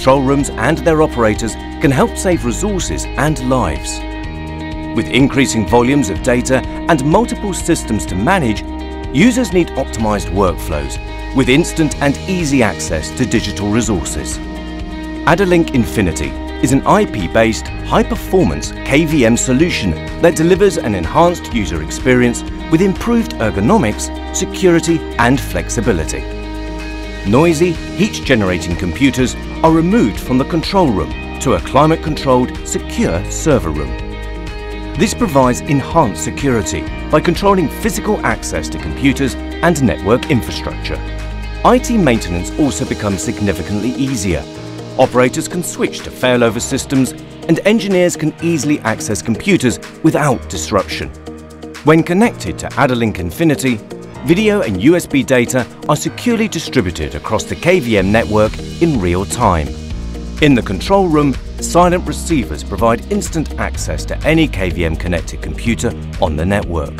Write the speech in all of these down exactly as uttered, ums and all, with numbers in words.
control rooms and their operators can help save resources and lives. With increasing volumes of data and multiple systems to manage, users need optimized workflows with instant and easy access to digital resources. ADALINK Infinity is an I P-based, high-performance K V M solution that delivers an enhanced user experience with improved ergonomics, security and flexibility. Noisy, heat-generating computers are removed from the control room to a climate-controlled, secure server room. This provides enhanced security by controlling physical access to computers and network infrastructure. I T maintenance also becomes significantly easier. Operators can switch to failover systems and engineers can easily access computers without disruption. When connected to ADALINK Infinity, video and U S B data are securely distributed across the K V M network in real time. In the control room, silent receivers provide instant access to any K V M-connected computer on the network.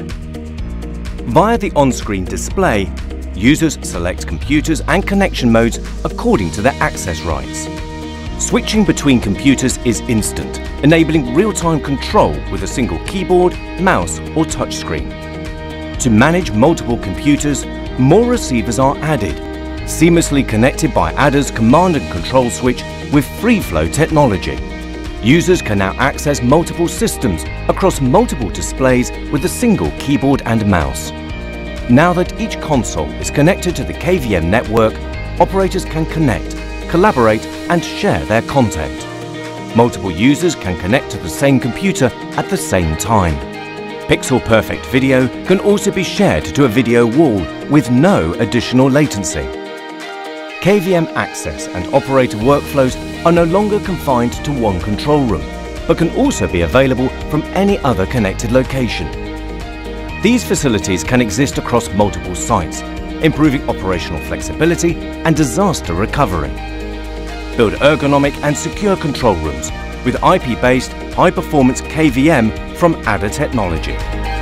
Via the on-screen display, users select computers and connection modes according to their access rights. Switching between computers is instant, enabling real-time control with a single keyboard, mouse or touchscreen. To manage multiple computers, more receivers are added, seamlessly connected by A D A's command and control switch with free-flow technology. Users can now access multiple systems across multiple displays with a single keyboard and mouse. Now that each console is connected to the K V M network, operators can connect, collaborate and share their content. Multiple users can connect to the same computer at the same time. Pixel-perfect video can also be shared to a video wall with no additional latency. K V M access and operator workflows are no longer confined to one control room, but can also be available from any other connected location. These facilities can exist across multiple sites, improving operational flexibility and disaster recovery. Build ergonomic and secure control rooms with I P-based, high-performance K V M from A D A technology.